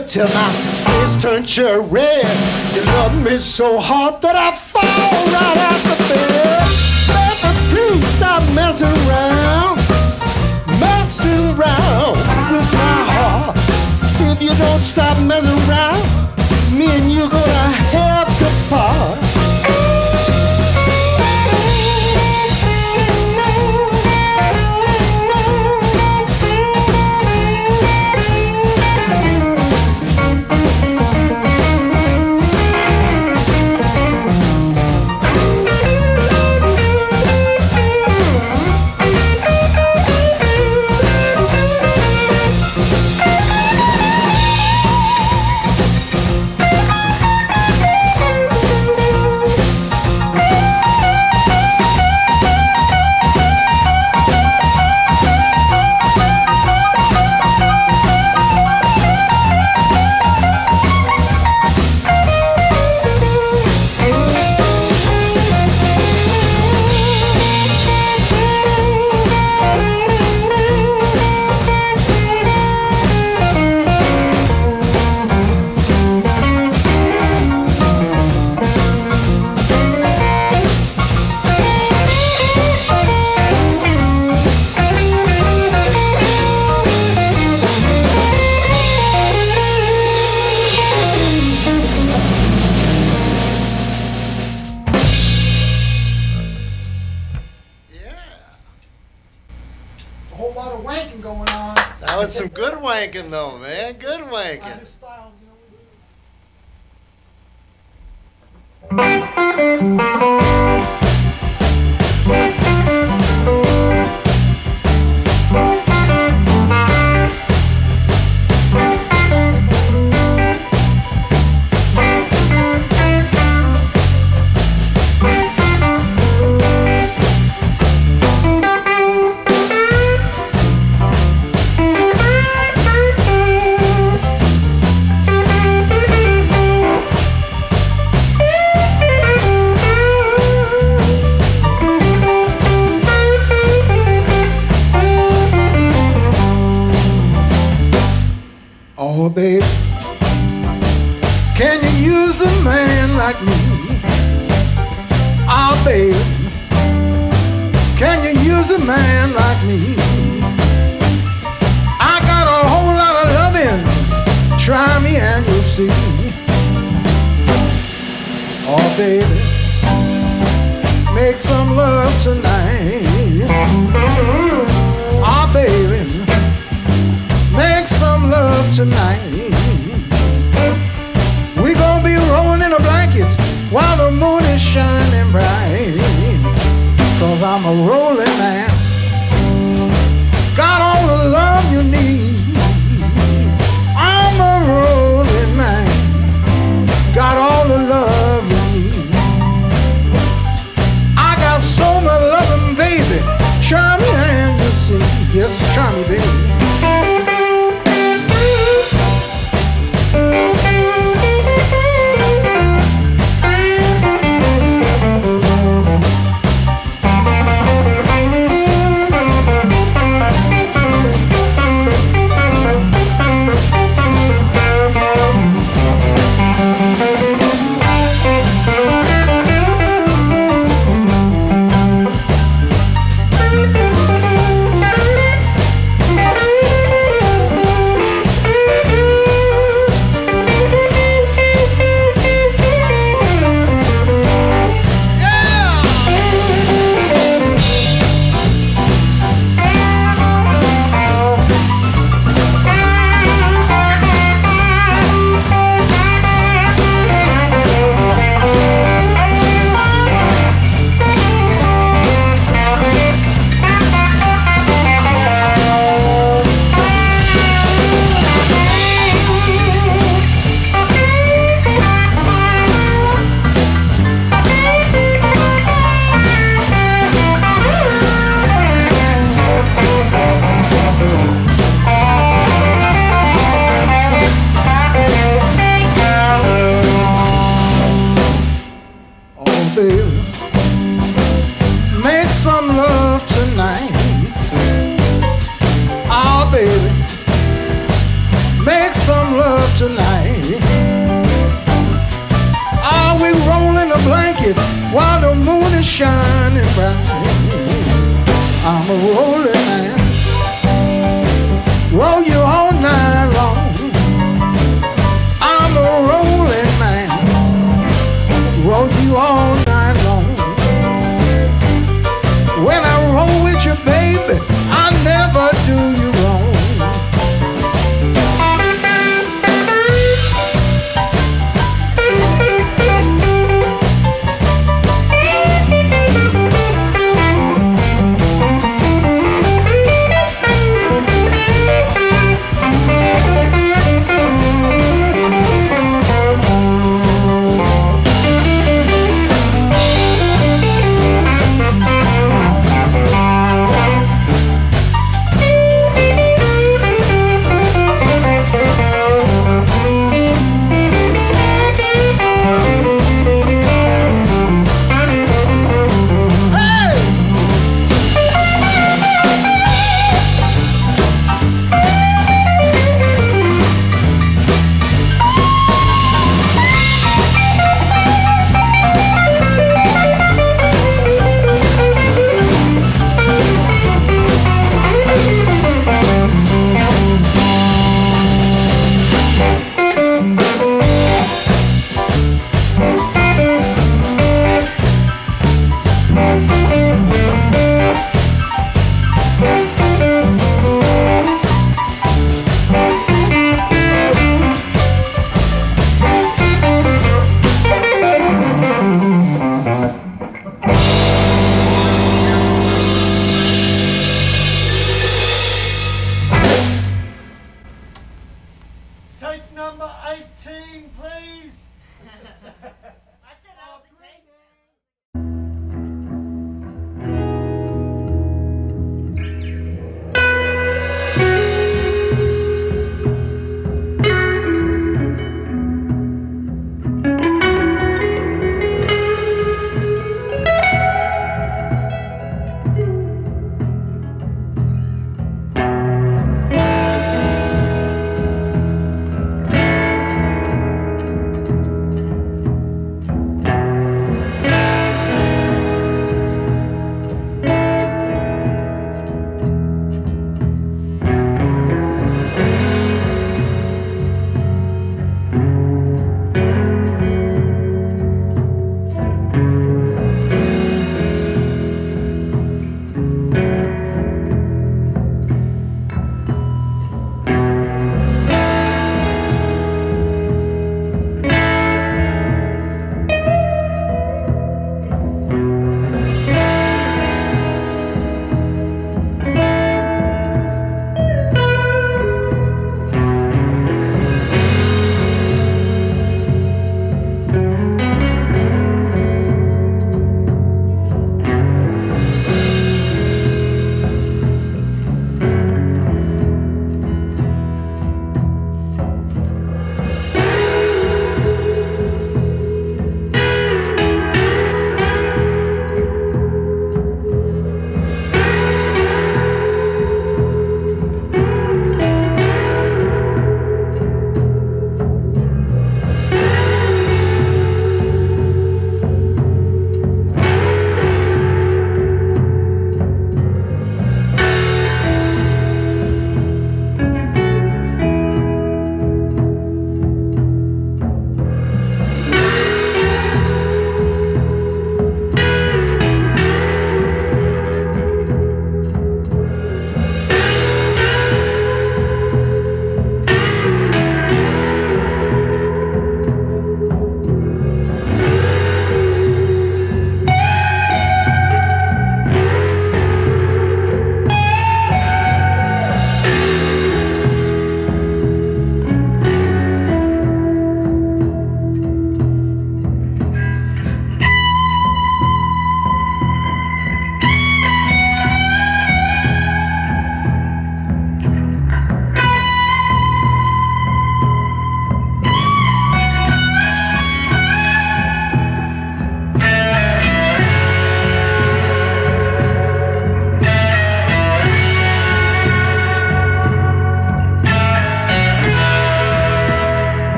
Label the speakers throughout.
Speaker 1: till my face turned cherry red. You love me so hard that I fall right out the bed. Baby, please stop messing around with my heart. If you don't stop messing around, me and you gonna have to part. Some good wanking though, man. Good wanking. Oh, baby, can you use a man like me? Oh, baby, can you use a man like me? I got a whole lot of loving. Try me and you'll see. Oh, baby, make some love tonight. Oh, baby, make some love tonight. We gonna be rolling in the blankets while the moon is shining bright. Cause I'm a rolling man, got all the love you need. I'm a rolling man, got all the love you need. I got so much loving, baby. Try me and you'll see. Yes, try me, baby. shining bright. I'm a rolling man. Roll you all night long. I'm a rolling man. Roll you all night long. When I roll with you, baby, I never do you wrong.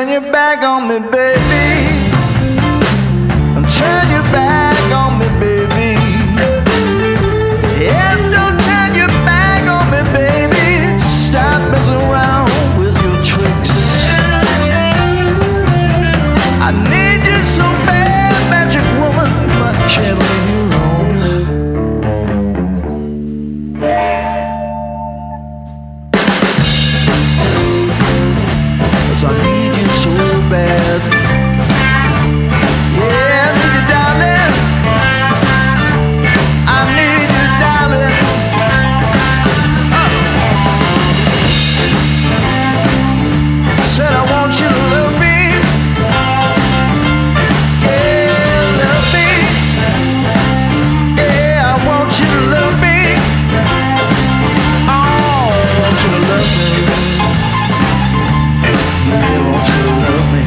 Speaker 2: turn your back on me, baby. Turn your back on me, baby. Yeah, don't turn your back on me, baby. Stop messing around with your tricks. I need you so bad, magic woman, but I can't leave you alone. 'Cause I need you so bad. Yeah, I need you, darling. I need you, darling. I said I want you to love me. Yeah, love me. Yeah, I want you to love me. Oh, I want you to love me. Yeah, I want you to love me.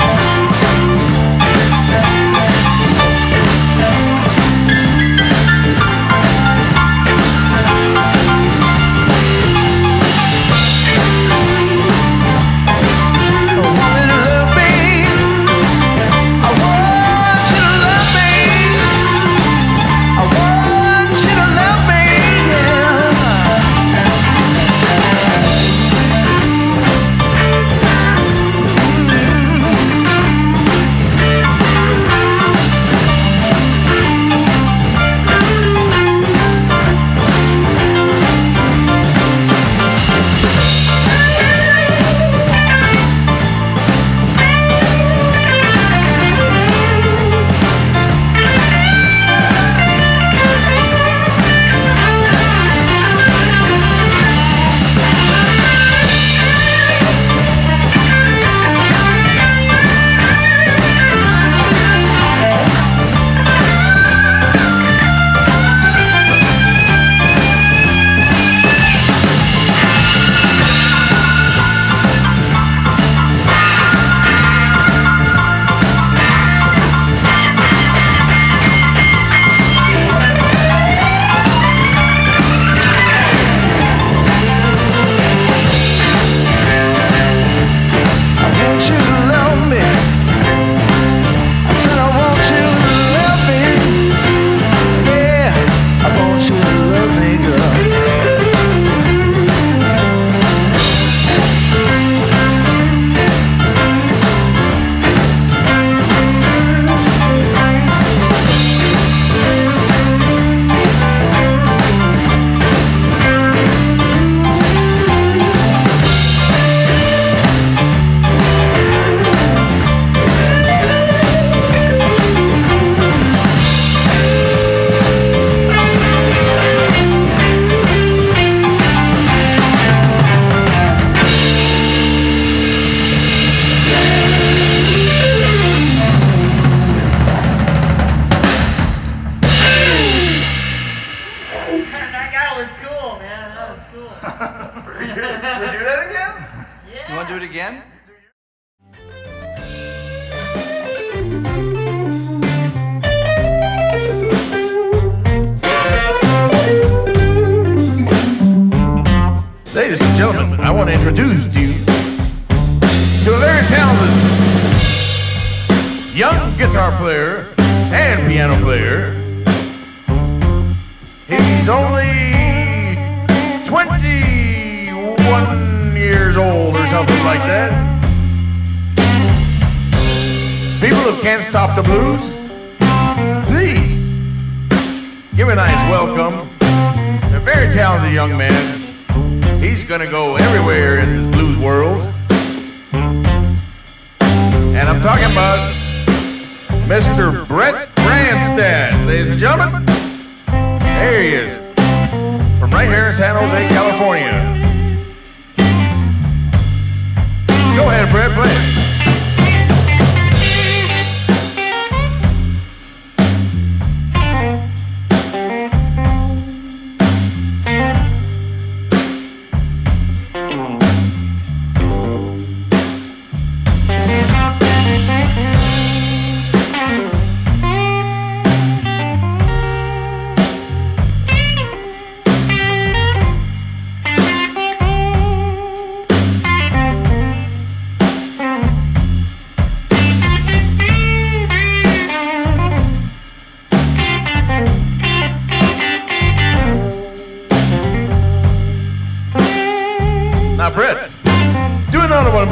Speaker 2: You want to do it again?
Speaker 3: Ladies and gentlemen, I want to introduce to you to a very talented young guitar player and piano player. He's only 21 years old or something like that. People of Can't Stop the Blues, please give a nice welcome to a very talented young man. He's gonna go everywhere in the blues world. And I'm talking about Mr. Brett Branstad, ladies and gentlemen. There he is, from right here in San Jose, California. Go ahead, Brett, play it.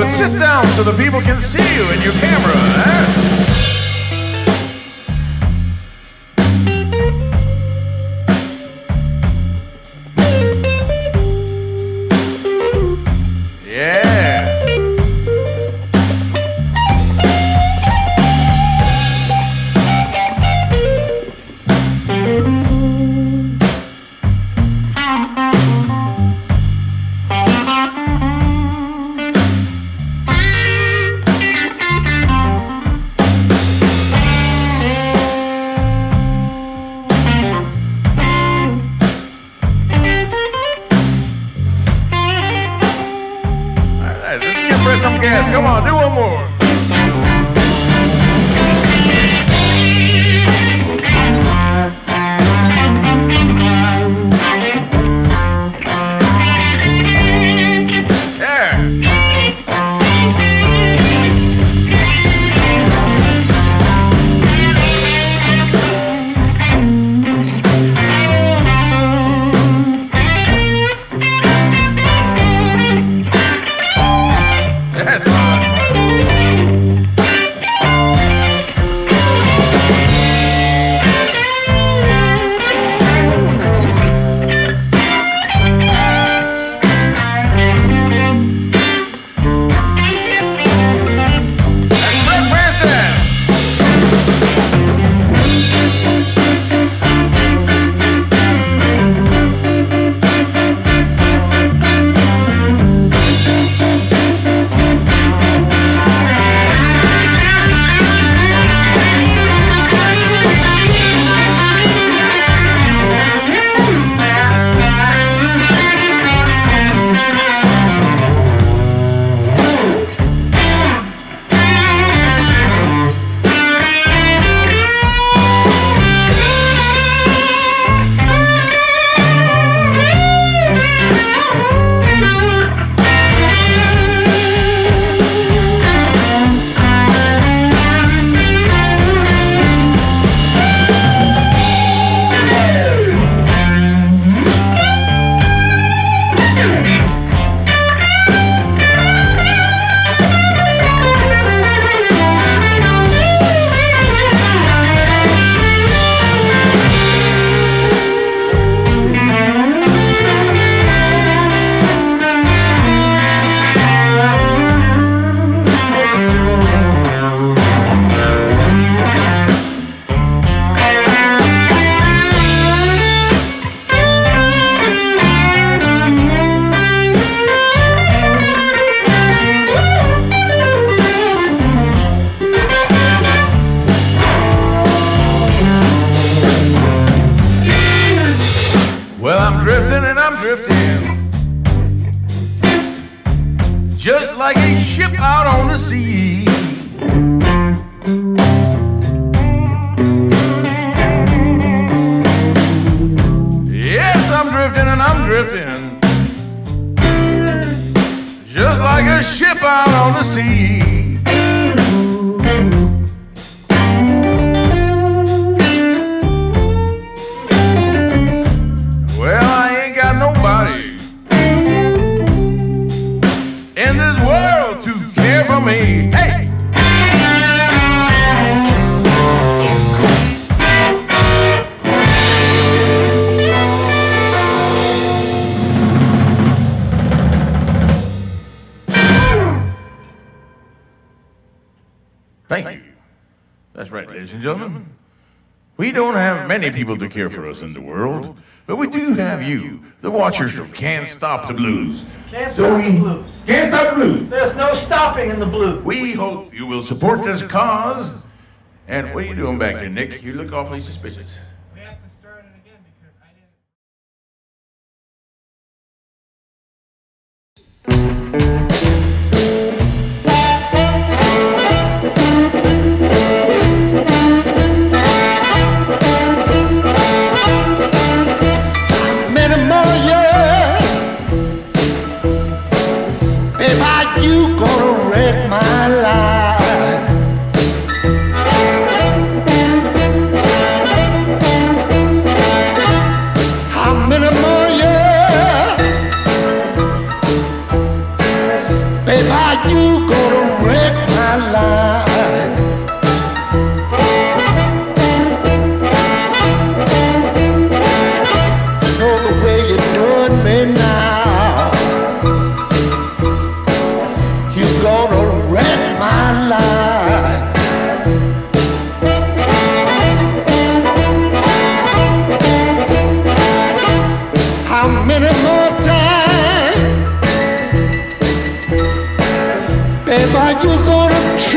Speaker 3: sit down so the people can see you in your camera, huh? Some gas. Come on, do one more. Just like a ship out on the sea. Yes, I'm drifting and I'm drifting, just like a ship out on the sea. Well, I ain't got nobody in this world to care for me. Hey! Thank you. That's right, ladies and gentlemen. We don't have many people to care for us in the world, but we do have you, the watchers from Can't Stop the Blues.
Speaker 4: Can't stop the blues.
Speaker 3: Can't Stop the Blues.
Speaker 4: There's no stopping in the blues.
Speaker 3: We hope you will support this cause. And what are you doing back there, Nick? You look awfully suspicious.
Speaker 5: We have to start it again because I didn't.
Speaker 1: Many more years, babe, how you gonna wreck my life? How many more years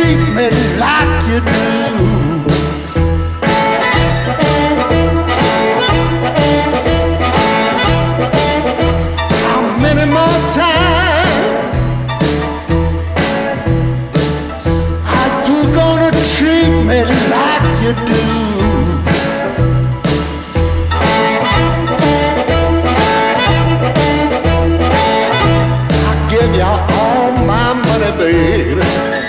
Speaker 1: treat me like you do. How many more times are you gonna treat me like you do? Give you all my money, baby,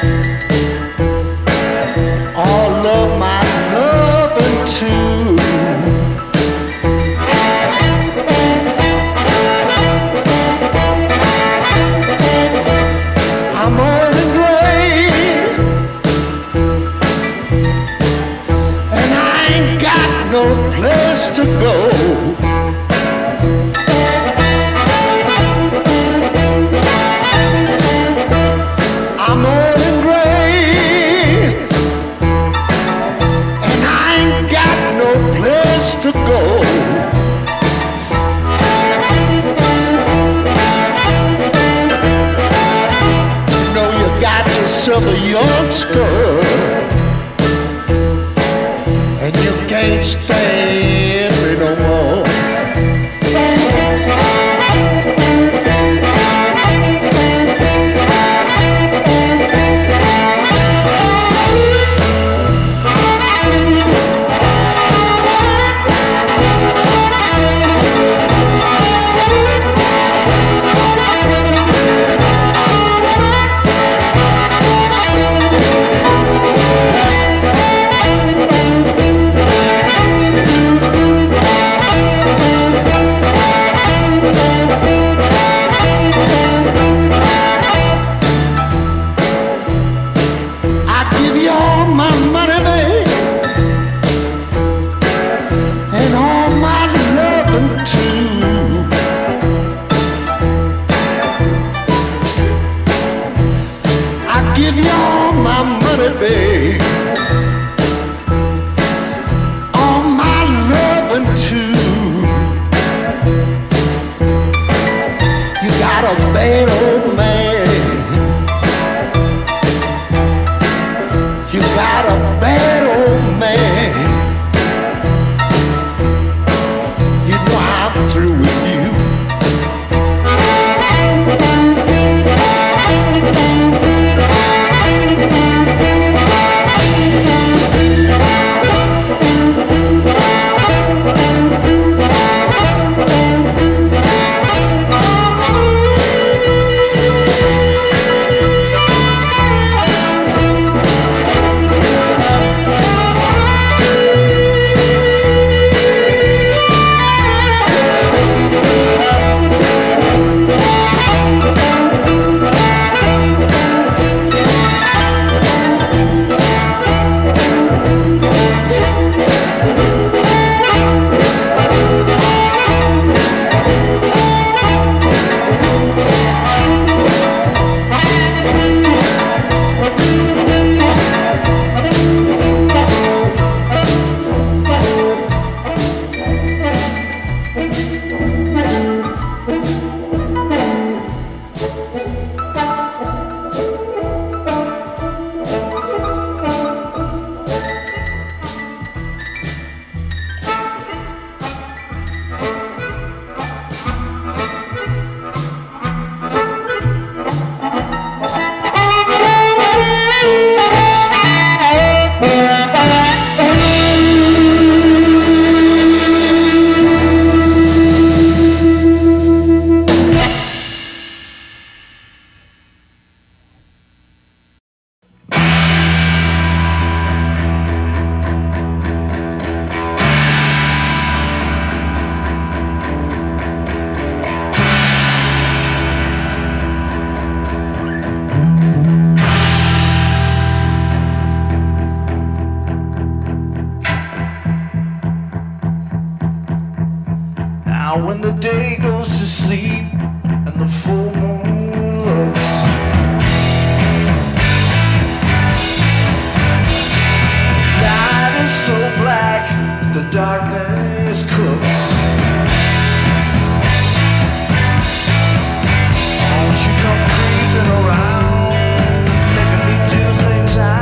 Speaker 1: all of my loving too. I'm old and gray, and I ain't got no place to go. I'm old and gray, and I ain't got no place to go. You know you got yourself a youngster, and you can't stand me no more. Give you all my money, babe, all my loving too. You got a bad old man, you got a bad old man. You know I'm through with you.
Speaker 2: Now when the day goes to sleep and the full moon looks, night is so black, the darkness cooks. Won't you come creeping around, making me do things I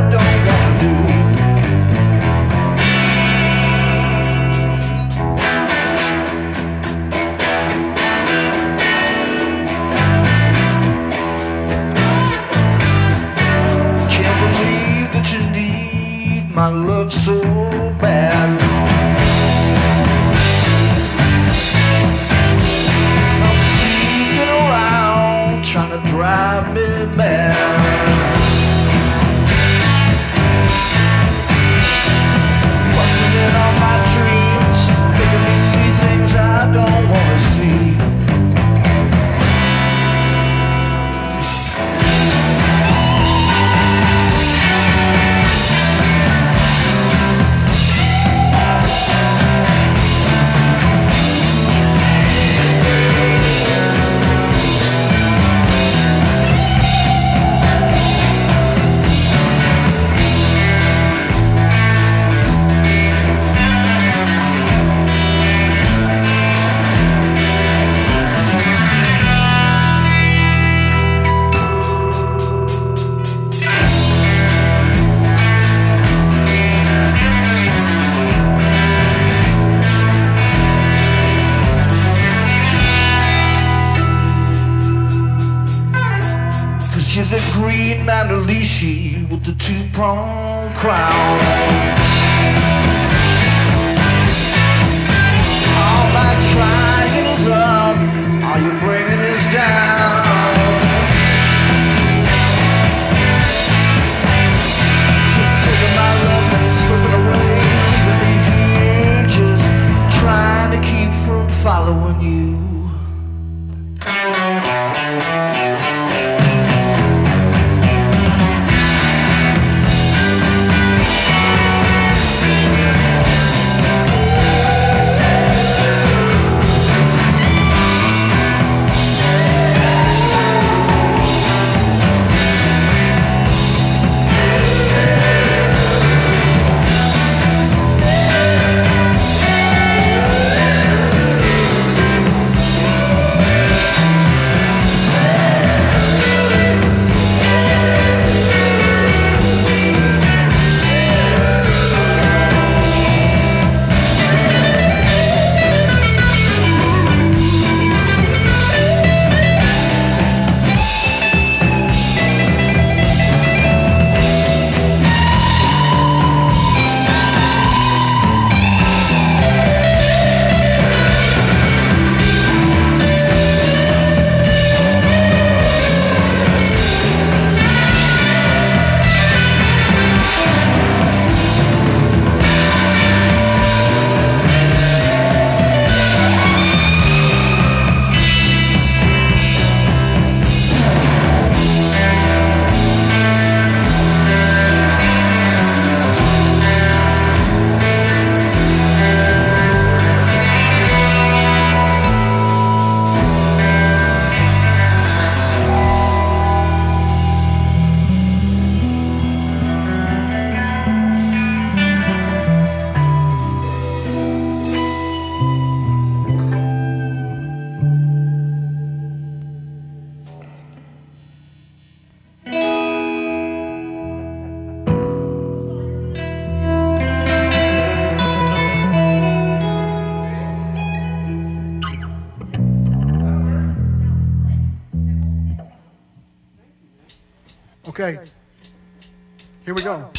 Speaker 2: Mandalishi with the two-pronged crown. All my trying is up, all you bringing is down. Just taking my love and slipping away, leaving me here just trying to keep from following you.
Speaker 1: Okay, here we go.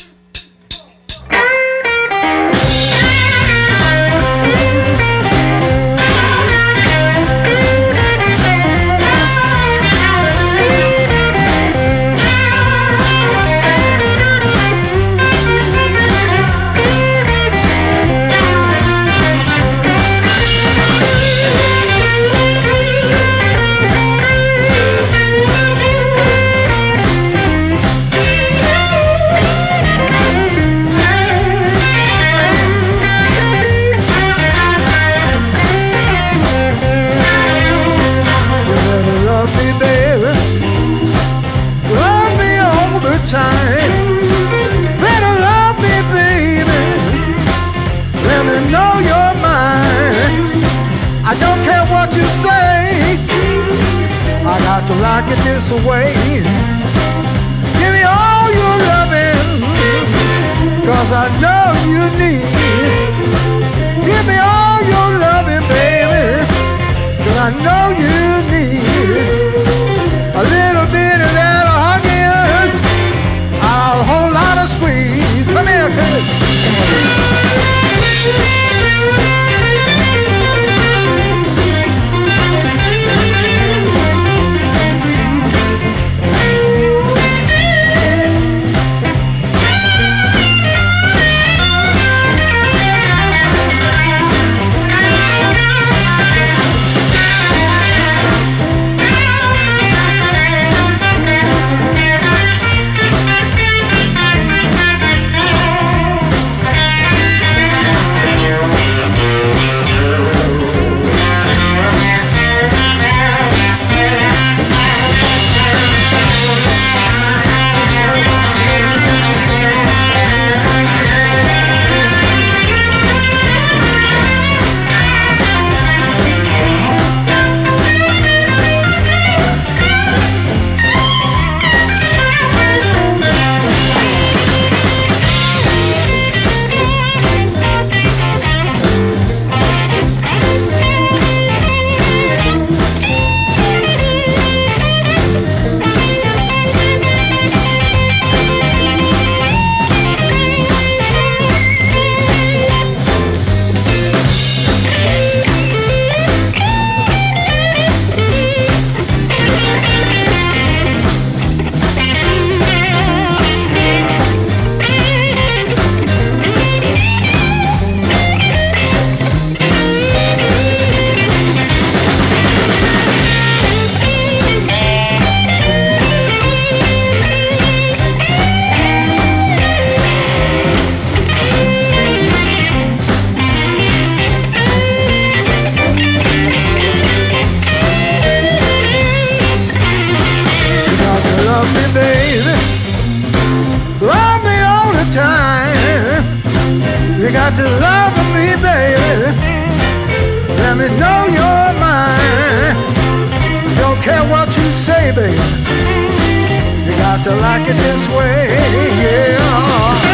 Speaker 1: To like it this way. Give me all your loving, 'cause I know you need. Give me all your loving, baby, 'cause I know you need. A little bit of that hugging, a whole lot of squeeze. Come here, kid. got to love me, baby. Let me know you're mine. Don't care what you say, baby. You got to like it this way, yeah.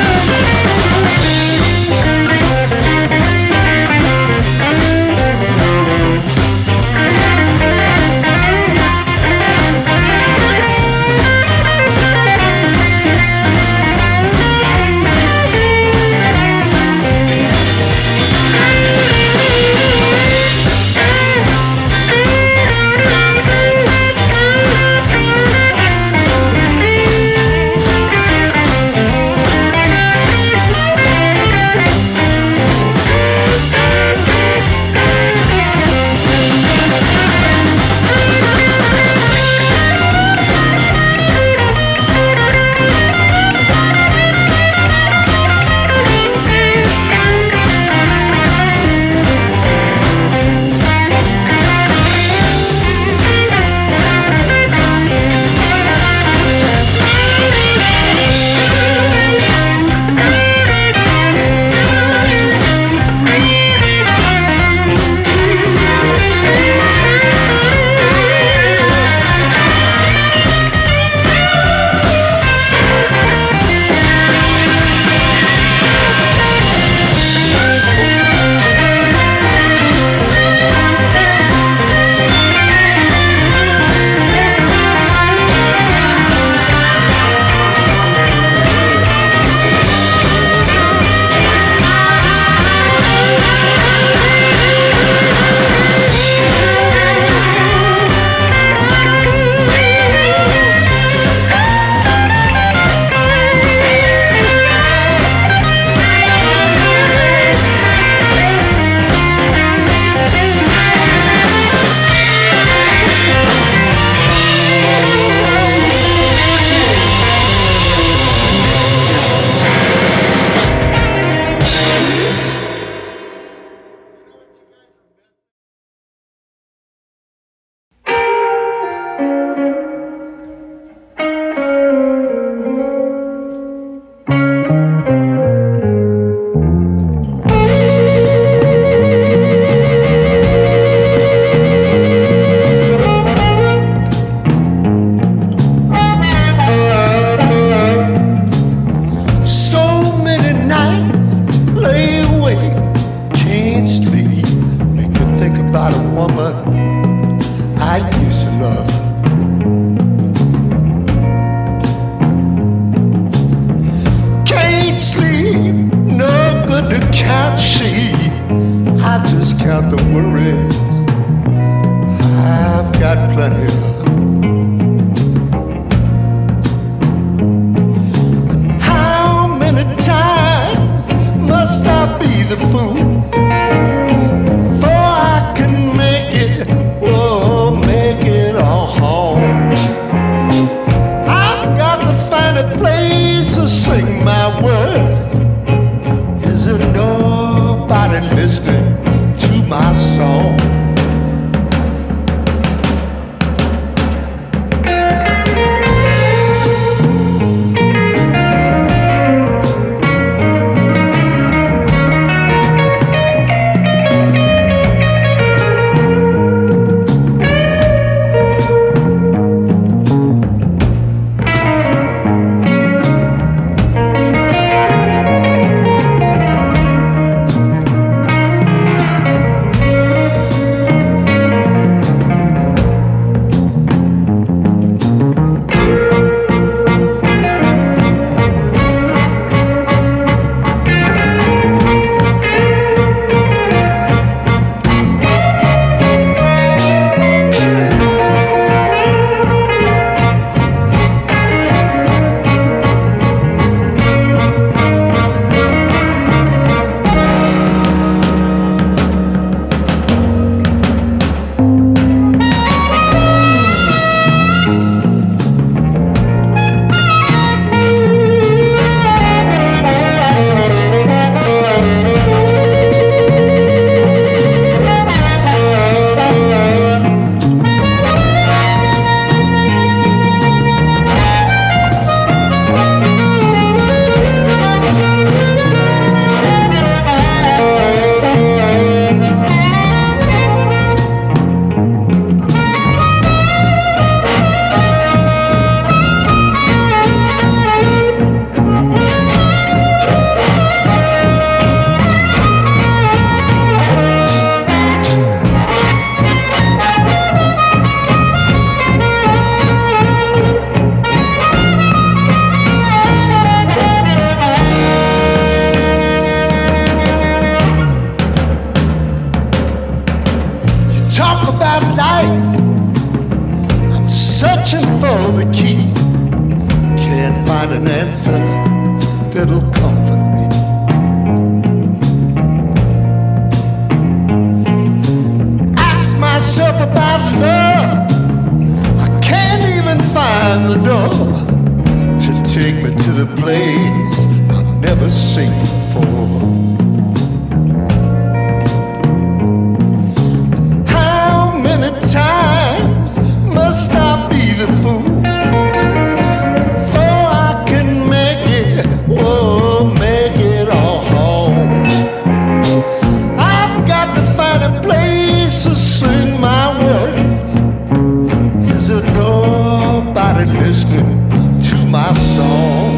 Speaker 2: Must I be the fool before I can make it talk about life, I'm searching for the key. Can't find an answer that'll comfort me. Ask myself about love, I can't even find the door to take me to the place I've never seen before. How many times must I be the fool before I can make it, oh, make it all home? I've got to find a place to sing my words. Is there nobody listening to my song?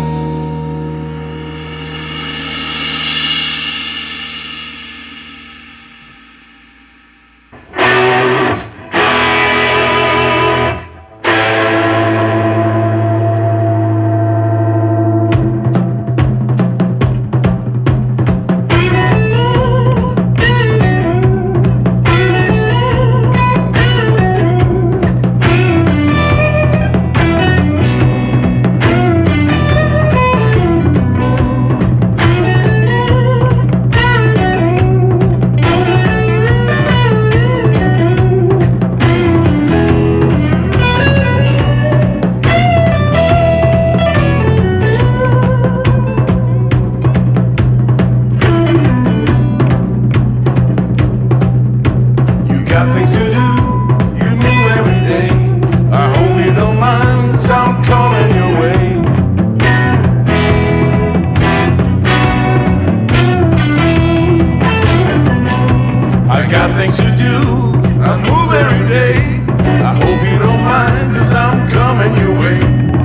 Speaker 3: Got things to do, you move every day. I hope you don't mind, 'cause I'm coming your way. I got things to do, I move every day. I hope you don't mind, 'cause I'm coming your way.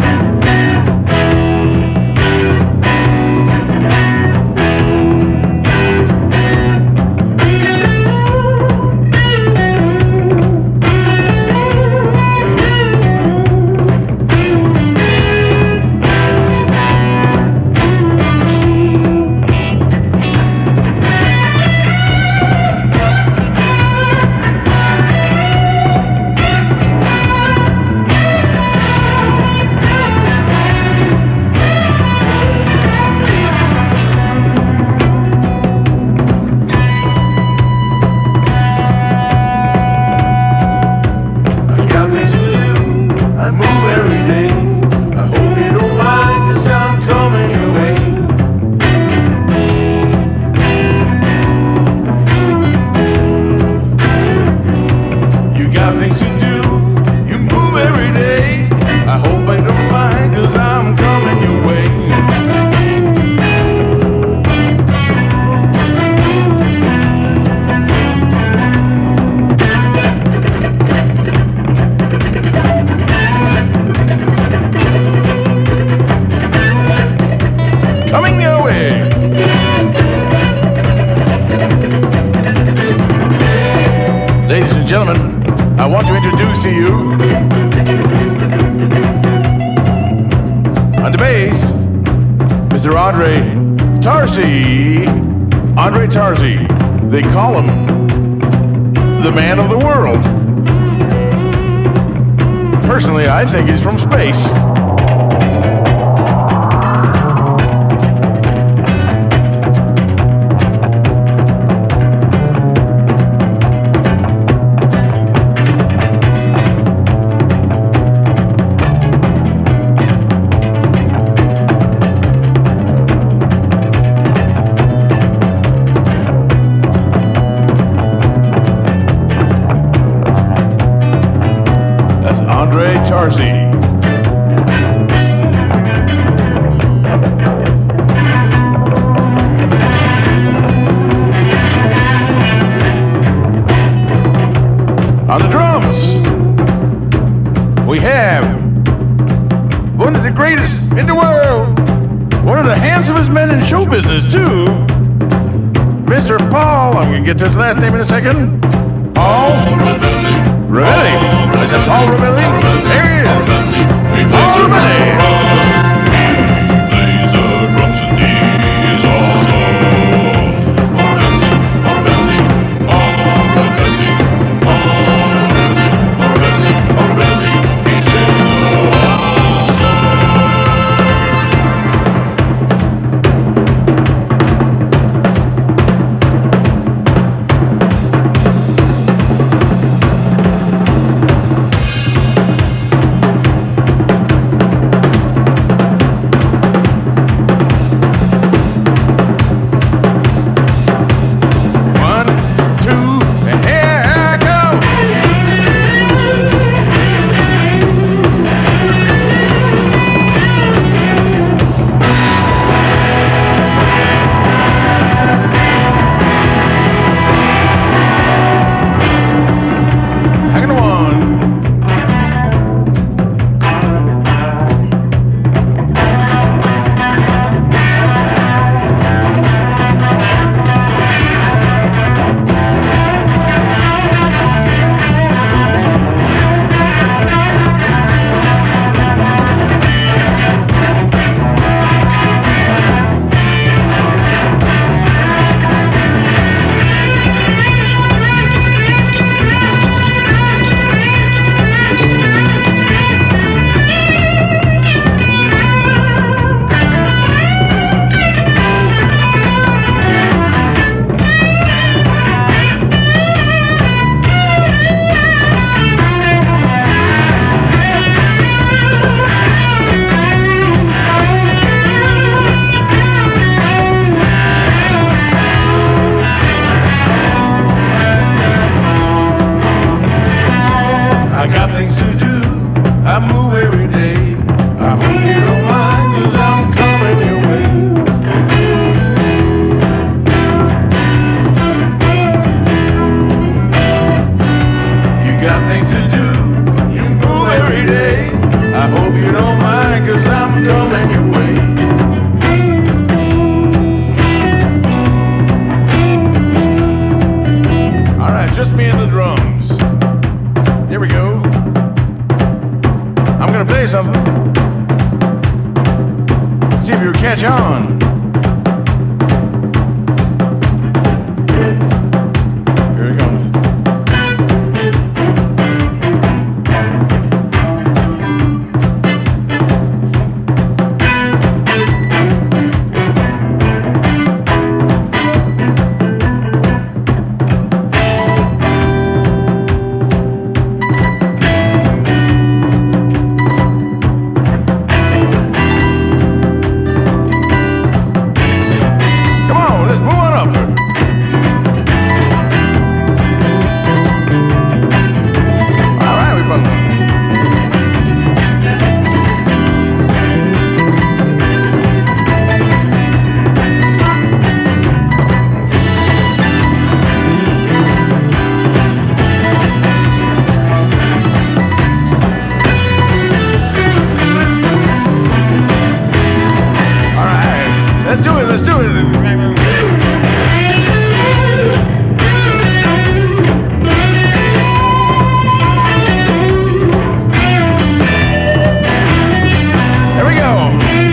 Speaker 3: Gentlemen, I want to introduce to you on the bass, Mr. Andre Tarzi. Andre Tarzi. They call him the man of the world. Personally, I think he's from space. Andre Tarzi. On the drums, we have one of the greatest in the world, one of the handsomest men in show business too, Mr. Paul, I'm gonna get his last name in a second, Paul Ravelli. I said Paul Ravelli. There he is. Paul Ravelli.
Speaker 6: Plays the drums and these also. Ravelli, Ravelli, Ravelli,
Speaker 3: to do. You move every day. I hope you don't mind, 'cause I'm coming your way. All right, just me and the drums. Here we go. I'm gonna play something. See if you catch on. Here it comes. Let's do it. Here we go.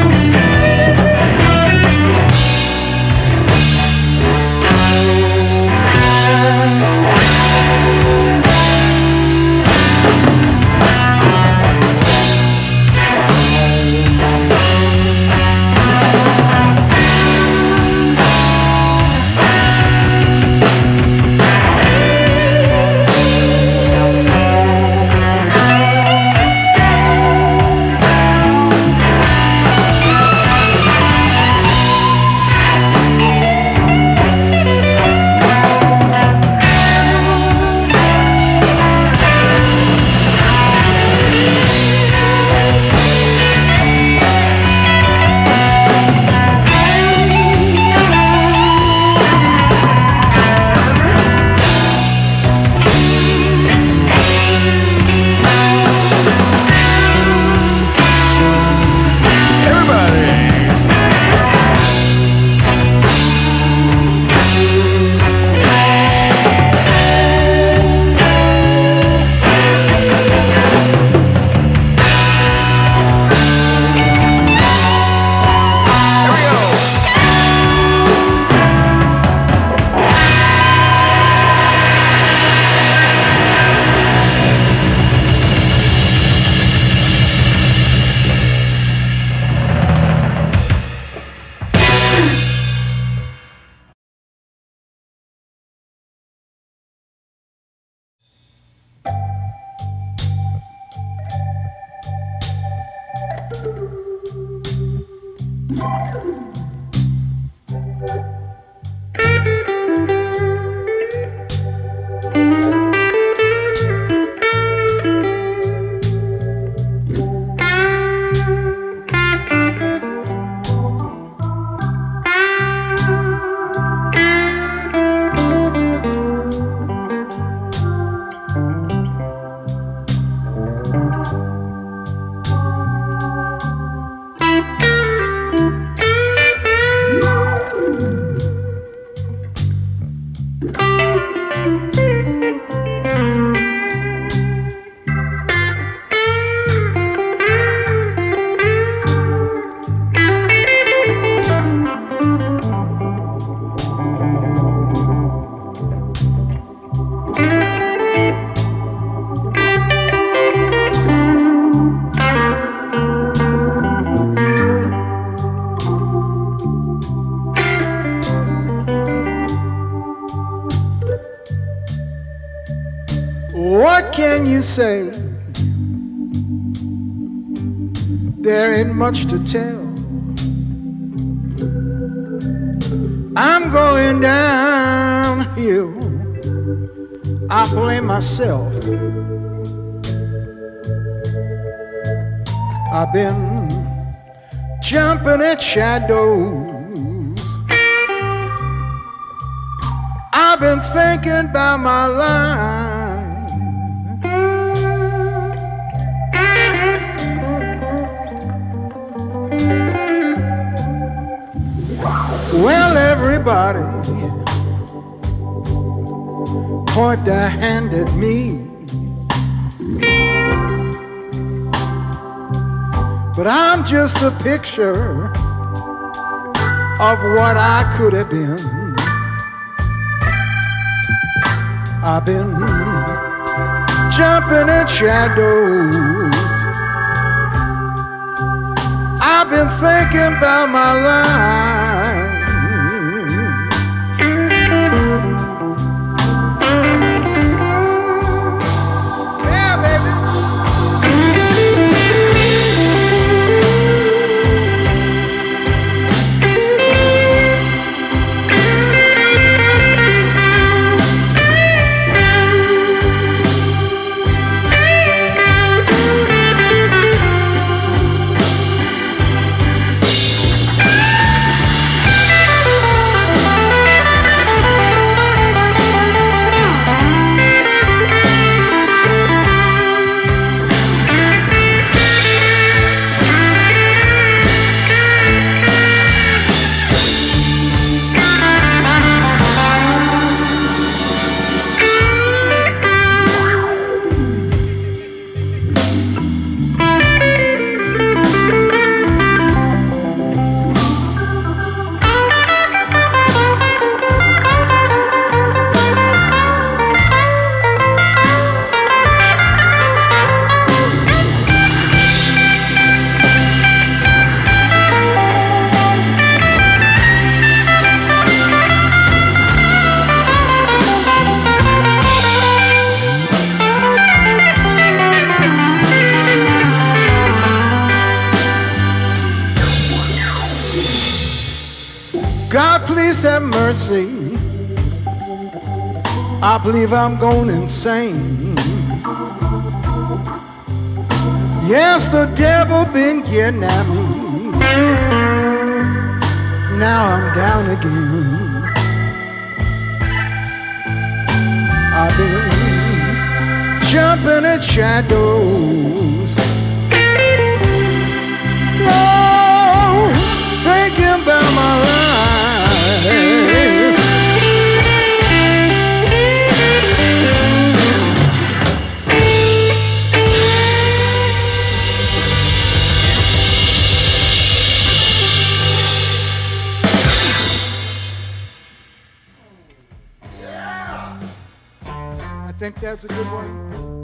Speaker 1: What can you say? There ain't much to tell. I'm going downhill. I blame myself. I've been jumping at shadows. I've been thinking about my life. point their hand at me. But I'm just a picture of what I could have been. I've been jumping in shadows. I've been thinking about my life. Yeah, baby. God, please have mercy. I believe I'm going insane. Yes, the devil been getting at me. Now I'm down again. I've been jumping at shadows. Oh, thinking about my life. I think that's a good one.